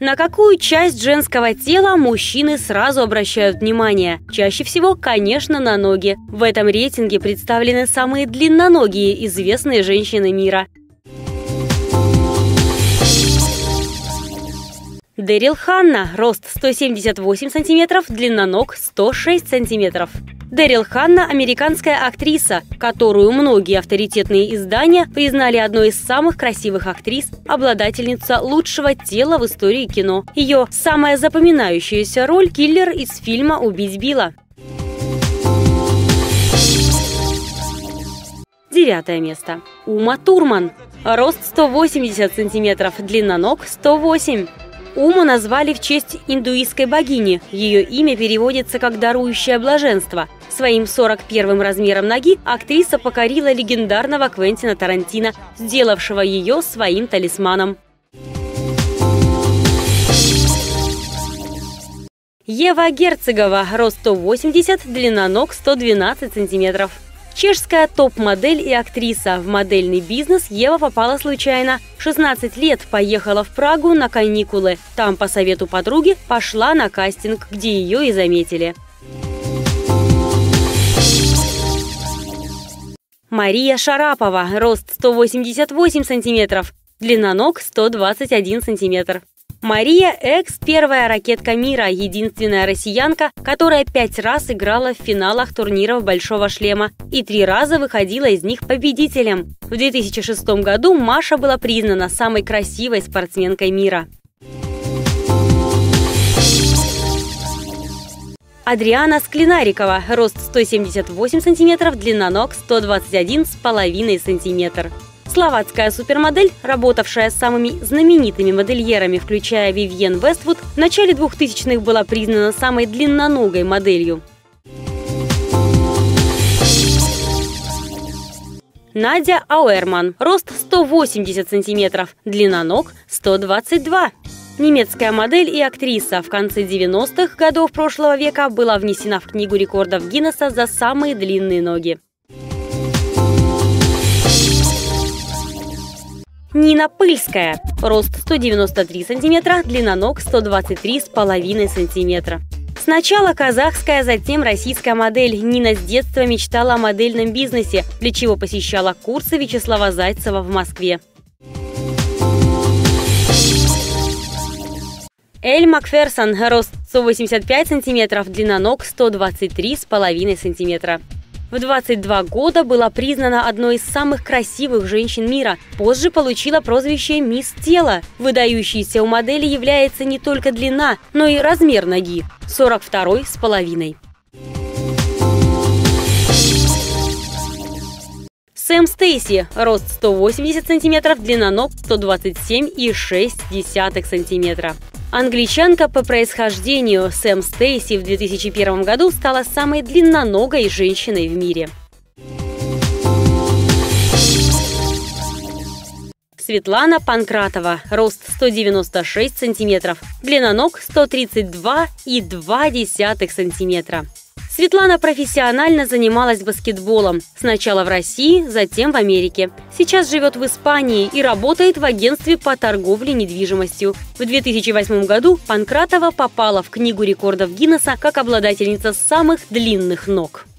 На какую часть женского тела мужчины сразу обращают внимание? Чаще всего, конечно, на ноги. В этом рейтинге представлены самые длинноногие известные женщины мира. Дэрил Ханна, рост 178 см, длина ног 106 см. Дэрил Ханна – американская актриса, которую многие авторитетные издания признали одной из самых красивых актрис, обладательница лучшего тела в истории кино. Ее самая запоминающаяся роль – киллер из фильма «Убить Билла». 9 место. Ума Турман. Рост 180 см, длина ног 108 см. Уму назвали в честь индуистской богини. Ее имя переводится как «дарующее блаженство». Своим 41-м размером ноги актриса покорила легендарного Квентина Тарантино, сделавшего ее своим талисманом. Ева Герцогова, рост 180, длина ног 112 см. Чешская топ-модель и актриса. В модельный бизнес Ева попала случайно. 16 лет поехала в Прагу на каникулы. Там, по совету подруги, пошла на кастинг, где ее и заметили. Мария Шарапова, рост 188 см, длина ног 121 см. Мария Экс – первая ракетка мира, единственная россиянка, которая 5 раз играла в финалах турниров «Большого шлема» и 3 раза выходила из них победителем. В 2006 году Маша была признана самой красивой спортсменкой мира. Адриана Склинарикова, рост 178 см, длина ног 121,5 см. Словацкая супермодель, работавшая с самыми знаменитыми модельерами, включая Вивьен Вествуд, в начале 2000-х была признана самой длинноногой моделью. Надя Ауэрман, рост 180 см, длина ног 122 см. Немецкая модель и актриса, в конце 90-х годов прошлого века была внесена в Книгу рекордов Гиннесса за самые длинные ноги. Нина Пыльская, рост 193 см, длина ног 123,5 см. Сначала казахская, затем российская модель. Нина с детства мечтала о модельном бизнесе, для чего посещала курсы Вячеслава Зайцева в Москве. Эль Макферсон, рост 185 см, длина ног 123,5 см. В 22 года была признана одной из самых красивых женщин мира. Позже получила прозвище «Мисс Тело». Выдающейся у модели является не только длина, но и размер ноги – 42,5. Сэм Стейси, рост 180 см, длина ног 127,6 см. Англичанка по происхождению, Сэм Стейси в 2001 году стала самой длинноногой женщиной в мире. Светлана Панкратова, рост 196 см, длина ног 132,2 см. Светлана профессионально занималась баскетболом. Сначала в России, затем в Америке. Сейчас живет в Испании и работает в агентстве по торговле недвижимостью. В 2008 году Панкратова попала в Книгу рекордов Гиннесса как обладательница самых длинных ног.